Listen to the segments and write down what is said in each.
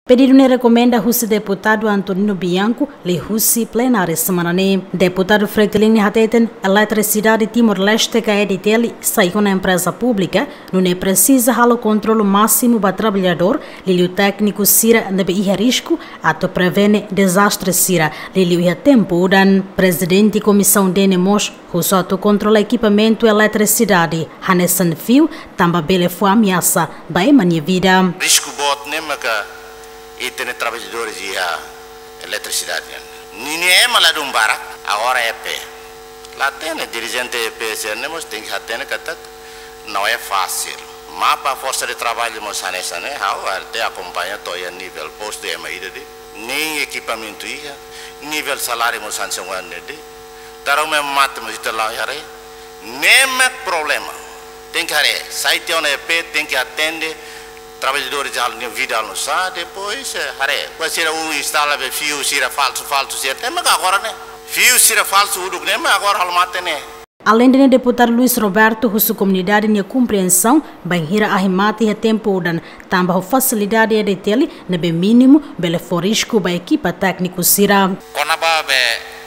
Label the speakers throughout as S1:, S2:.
S1: Pedido ne recomenda o deputado Antonino Bianco le husi plenária semana ne. Deputado Fretilini Hateten, eletricidade Timor-Leste que EDTL sai com a empresa pública, não é precisa halo controle máximo para trabalhador, lhe tékniku sira nebe iha risco, ato prevene desastre sira, lhe iha tempo dan presidente comissão de nemos, o soto controla equipamento eletricidade, hanesan fio, tamba bele foi ameaça, vai mania vida.
S2: Risco bot ne maka e tem trabalhadores de eletricidade. Ninguém é maladum barak, agora é pé. Lá tem dirigente EPC, nós tem que atender que não é fácil. Mas para a força de trabalho, nós nessa né, até acompanha todo o nível posto de maíra de, nem equipamento ia, nível salário nós sancionando de, dar o mesmo mate nós está lá já nem problema. Tem que arre, sai tem EP, tem que atender. Trabalhadores de vida no sa depois vai ser instala fio sira falso certo mas agora né fio sira falso udo né mas agora halmate né.
S1: Além de deputado Luiz Roberto, a sua comunidade tinha compreensão, bem hira ahimati e tempo dan também a facilidade EDTL nebe mínimo bele forisco ba equipa tékniku sira.
S3: Kona ba be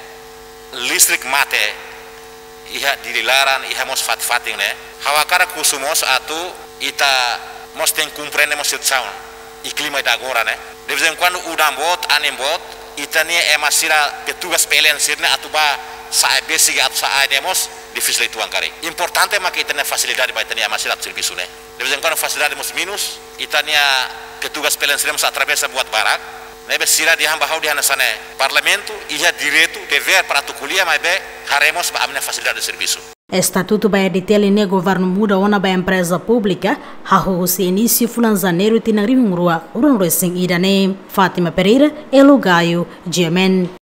S3: listrik mate iha dililaran iha mos fating né. Hawakara kusumos atu ita nós temos que compreender a situação e clima de agora, né? De vez em quando o dambot, anembot, e também é uma sira petugas pelen sirne atuba sai basic atu sai demos difícil itu angkari. Importante é que tenha facilidade para ter a sira servisu, né? De vez em quando facilidade mos minus, e também petugas pelen sirne mos atravessa buat barak. Nebe sira di hamba di hana sana parlamento ia direito dever para tu kuliah mas be haremos ba amna facilidade de serviço.
S1: Estatuto ba EDTL ne governo muda ona ba empresa pública ha ho se início fulanzaneiro tinagri rua urun racing idane Fátima Pereira Elogaio Gemen.